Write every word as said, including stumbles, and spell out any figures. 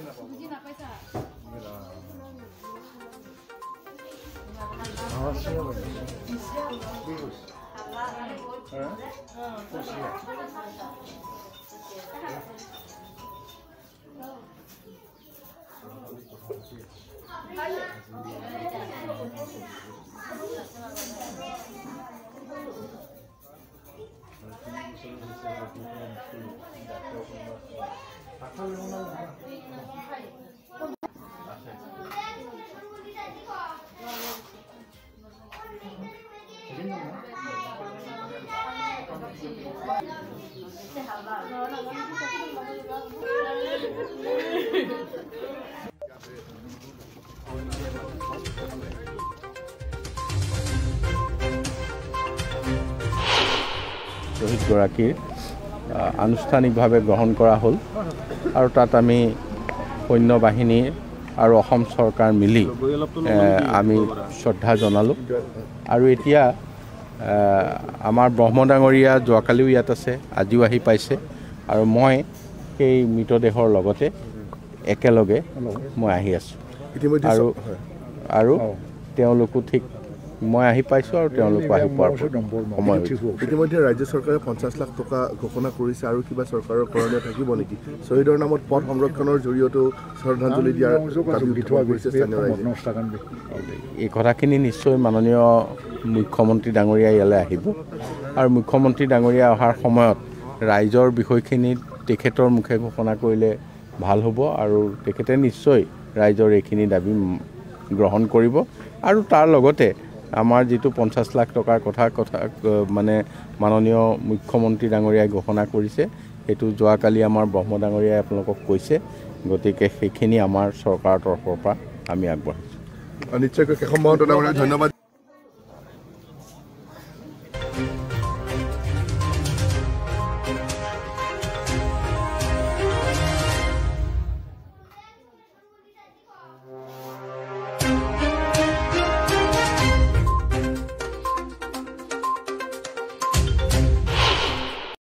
শহীদ গৰাকীৰ আনুষ্ঠানিকভাৱে গ্ৰহণ কৰা হ'ল আৰু তাত আমি সৈন্য বাহিনী আৰু অসম চৰকাৰ মিলি আমি শ্ৰদ্ধা জনালোঁ আৰু এতিয়া আমাৰ ব্ৰহ্ম ডাঙৰীয়া যোৱাকালিও ইয়াত আছে আজিও আহি পাইছে আৰু মই সেই মৃতদেহৰ লগতে একেলগে মই আহি আছোঁ আৰু আৰু তেওঁলোকো ঠিক মই আহি পাইছোঁ আৰু তেওঁলোকো আহি পোৱাৰ সময় ইতিমধ্যে ৰাজ্য চৰকাৰে পঞ্চাছ লাখ টকা ঘোষণা কৰিছে আৰু কিবা চৰকাৰৰ কৰণীয় থাকিব নেকি শ্বহীদৰ নামত পথ সংৰক্ষণৰ জৰিয়তেও শ্ৰদ্ধাঞ্জলি দিয়াৰ এই কথাখিনি নিশ্চয় মাননীয় মুখ্যমন্ত্ৰী ডাঙৰীয়া ইয়ালৈ আহিব আৰু মুখ্যমন্ত্ৰী ডাঙৰীয়া অহাৰ সময়ত ৰাইজৰ বিষয়খিনি তেখেতৰ মুখে ঘোষণা কৰিলে ভাল হ'ব আৰু তেখেতে নিশ্চয় ৰাইজৰ এইখিনি দাবী গ্ৰহণ কৰিব আৰু তাৰ লগতে আমাৰ যিটো পঞ্চাছ লাখ টকাৰ কথা কথা মানে মাননীয় মুখ্যমন্ত্ৰী ডাঙৰীয়াই ঘোষণা কৰিছে সেইটো যোৱাকালি আমাৰ ব্ৰহ্ম ডাঙৰীয়াই আপোনালোকক কৈছে গতিকে সেইখিনি আমাৰ চৰকাৰৰ তৰফৰ পৰা আমি আগবঢ়াইছোঁ নিশ্চয়কৈ কেশৱ মহন্ত ডাঙৰীয়াক ধন্যবাদ।